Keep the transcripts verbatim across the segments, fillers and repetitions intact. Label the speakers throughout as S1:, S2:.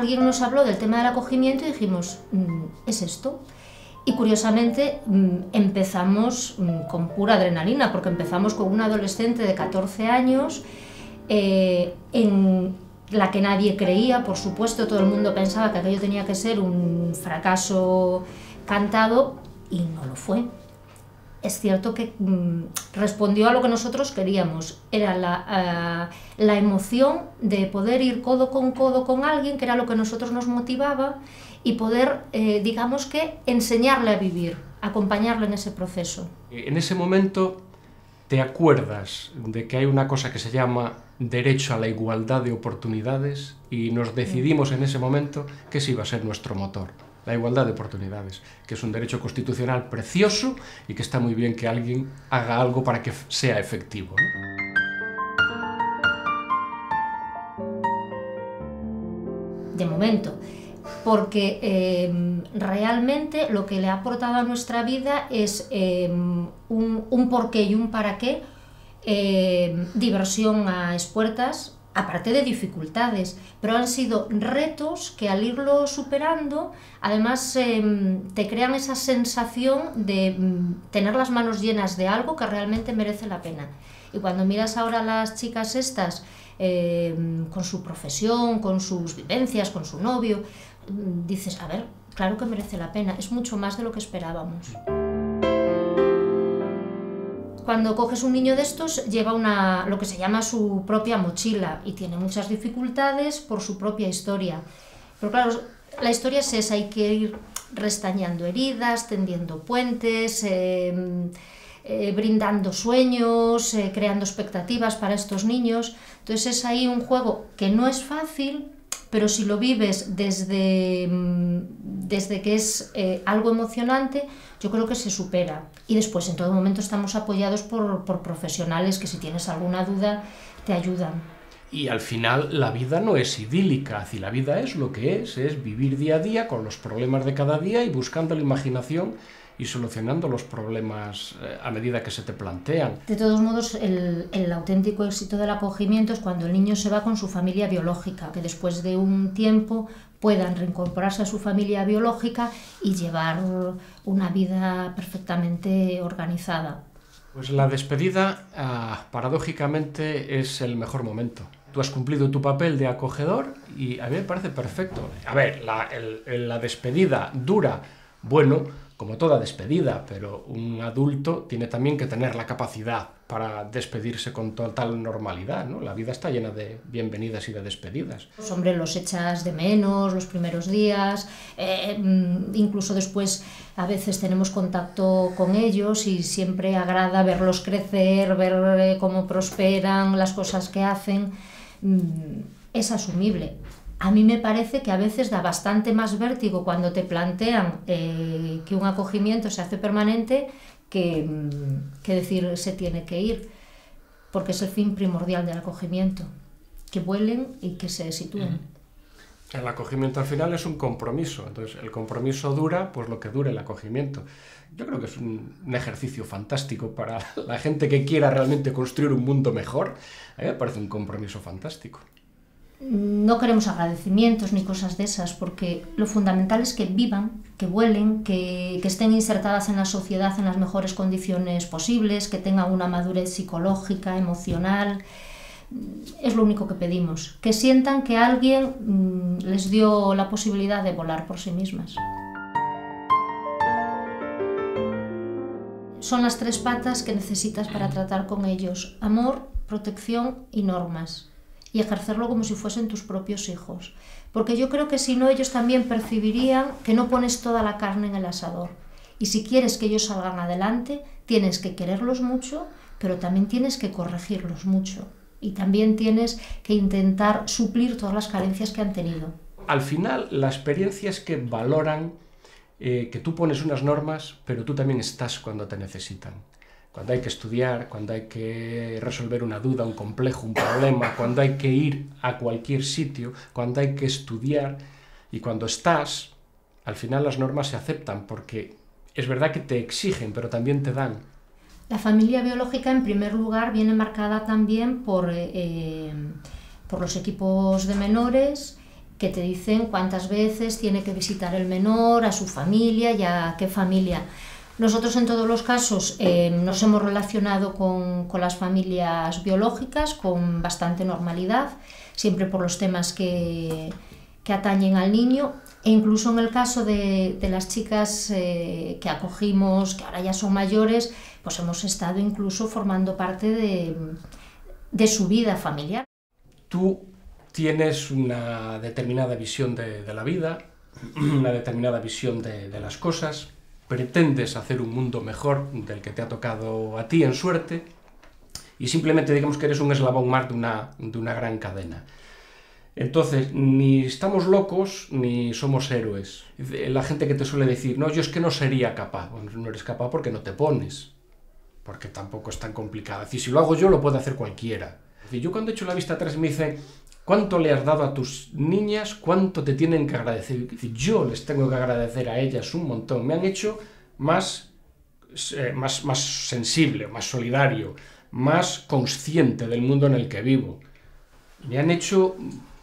S1: alguien nos habló del tema del acogimiento y dijimos, mmm, es esto. Y curiosamente mmm, empezamos mmm, con pura adrenalina, porque empezamos con una adolescente de catorce años, eh, en la que nadie creía, por supuesto, todo el mundo pensaba que aquello tenía que ser un fracaso cantado, y no lo fue. Es cierto que mmm, respondió a lo que nosotros queríamos, era la, uh, la emoción de poder ir codo con codo con alguien, que era lo que a nosotros nos motivaba, y poder, eh, digamos que, enseñarle a vivir, acompañarle en ese proceso.
S2: En ese momento te acuerdas de que hay una cosa que se llama derecho a la igualdad de oportunidades, y nos decidimos en ese momento que ese iba a ser nuestro motor. La igualdad de oportunidades, que es un derecho constitucional precioso y que está muy bien que alguien haga algo para que sea efectivo, ¿no?
S1: De momento, porque eh, realmente lo que le ha aportado a nuestra vida es eh, un, un porqué y un para qué, eh, diversión a expuertas, aparte de dificultades, pero han sido retos que al irlo superando, además eh, te crean esa sensación de mm, tener las manos llenas de algo que realmente merece la pena. Y cuando miras ahora a las chicas estas, eh, con su profesión, con sus vivencias, con su novio, dices, a ver, claro que merece la pena, es mucho más de lo que esperábamos. Cuando coges un niño de estos, lleva una, lo que se llama su propia mochila, y tiene muchas dificultades por su propia historia. Pero claro, la historia es esa, hay que ir restañando heridas, tendiendo puentes, eh, eh, brindando sueños, eh, creando expectativas para estos niños. Entonces es ahí un juego que no es fácil, pero si lo vives desde, desde que es eh, algo emocionante, yo creo que se supera. Y después, en todo momento, estamos apoyados por, por profesionales que, si tienes alguna duda, te ayudan.
S2: Y al final la vida no es idílica, si la vida es lo que es, es vivir día a día con los problemas de cada día y buscando la imaginación y solucionando los problemas eh, a medida que se te plantean.
S1: De todos modos, el, el auténtico éxito del acogimiento es cuando el niño se va con su familia biológica, que después de un tiempo puedan reincorporarse a su familia biológica y llevar una vida perfectamente organizada.
S2: Pues la despedida, ah, paradójicamente, es el mejor momento. Tú has cumplido tu papel de acogedor y a mí me parece perfecto. A ver, la, el, la despedida dura, bueno, como toda despedida, pero un adulto tiene también que tener la capacidad para despedirse con total normalidad, ¿no? La vida está llena de bienvenidas y de despedidas.
S1: Pues, hombre, los echas de menos los primeros días, eh, incluso después a veces tenemos contacto con ellos y siempre agrada verlos crecer, ver eh, cómo prosperan, las cosas que hacen. Es asumible. A mí me parece que a veces da bastante más vértigo cuando te plantean eh, que un acogimiento se hace permanente que, que decir se tiene que ir, porque es el fin primordial del acogimiento, que vuelen y que se sitúen.
S2: El acogimiento al final es un compromiso, entonces el compromiso dura pues lo que dure el acogimiento. Yo creo que es un, un ejercicio fantástico para la gente que quiera realmente construir un mundo mejor. A mí me parece un compromiso fantástico.
S1: No queremos agradecimientos ni cosas de esas, porque lo fundamental es que vivan, que vuelen, que, que estén insertadas en la sociedad en las mejores condiciones posibles, que tengan una madurez psicológica, emocional. Es lo único que pedimos, que sientan que alguien mmm, les dio la posibilidad de volar por sí mismas. Son las tres patas que necesitas para tratar con ellos: amor, protección y normas. Y ejercerlo como si fuesen tus propios hijos. Porque yo creo que si no, ellos también percibirían que no pones toda la carne en el asador. Y si quieres que ellos salgan adelante, tienes que quererlos mucho, pero también tienes que corregirlos mucho. Y también tienes que intentar suplir todas las carencias que han tenido.
S2: Al final, la experiencia es que valoran eh, que tú pones unas normas, pero tú también estás cuando te necesitan. Cuando hay que estudiar, cuando hay que resolver una duda, un complejo, un problema, cuando hay que ir a cualquier sitio, cuando hay que estudiar, y cuando estás, al final las normas se aceptan, porque es verdad que te exigen, pero también te dan.
S1: La familia biológica, en primer lugar, viene marcada también por, eh, por los equipos de menores que te dicen cuántas veces tiene que visitar el menor, a su familia y a qué familia. Nosotros en todos los casos eh, nos hemos relacionado con, con las familias biológicas con bastante normalidad, siempre por los temas que, que atañen al niño, e incluso en el caso de, de las chicas eh, que acogimos, que ahora ya son mayores, pues hemos estado incluso formando parte de, de su vida familiar.
S2: Tú tienes una determinada visión de, de la vida, una determinada visión de, de las cosas, pretendes hacer un mundo mejor del que te ha tocado a ti en suerte, y simplemente digamos que eres un eslabón más de una, de una gran cadena. Entonces, ni estamos locos ni somos héroes. La gente que te suele decir, no, yo es que no sería capaz. Bueno, no eres capaz porque no te pones, porque tampoco es tan complicado. Es decir, si lo hago yo, lo puede hacer cualquiera. Es decir, yo cuando he hecho la vista atrás me dicen, ¿cuánto le has dado a tus niñas? ¿Cuánto te tienen que agradecer? Es decir, yo les tengo que agradecer a ellas un montón. Me han hecho más, eh, más, más sensible, más solidario, más consciente del mundo en el que vivo. Me han hecho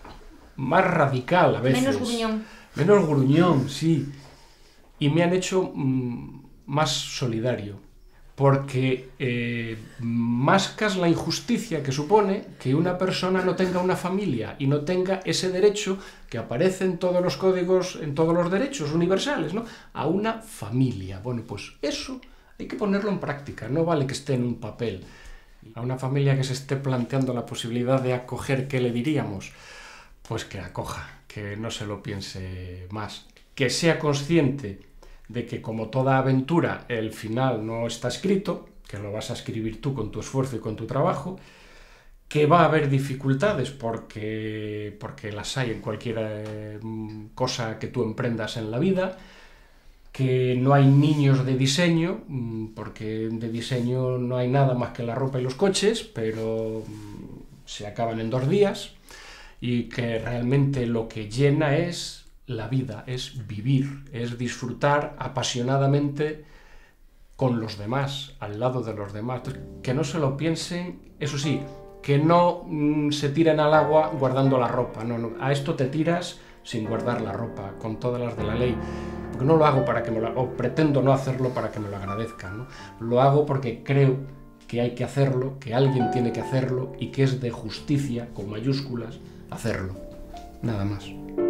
S2: más radical a veces.
S1: Menos gruñón.
S2: Menos gruñón, sí. Y me han hecho mmm, más solidario. Porque eh, mascas la injusticia que supone que una persona no tenga una familia y no tenga ese derecho que aparece en todos los códigos, en todos los derechos universales, ¿no? A una familia. Bueno, pues eso hay que ponerlo en práctica, no vale que esté en un papel. A una familia que se esté planteando la posibilidad de acoger, ¿qué le diríamos? Pues que acoja, que no se lo piense más, que sea consciente de que como toda aventura el final no está escrito, que lo vas a escribir tú con tu esfuerzo y con tu trabajo, que va a haber dificultades porque, porque las hay en cualquier eh, cosa que tú emprendas en la vida, que no hay niños de diseño, porque de diseño no hay nada más que la ropa y los coches, pero se acaban en dos días, y que realmente lo que llena es la vida, es vivir, es disfrutar apasionadamente con los demás, al lado de los demás. Entonces, que no se lo piensen, eso sí, que no mmm, se tiren al agua guardando la ropa, no, no, a esto te tiras sin guardar la ropa, con todas las de la ley, porque no lo hago para que me lo, o pretendo no hacerlo para que me lo agradezcan, ¿no? Lo hago porque creo que hay que hacerlo, que alguien tiene que hacerlo y que es de justicia, con mayúsculas, hacerlo, nada más.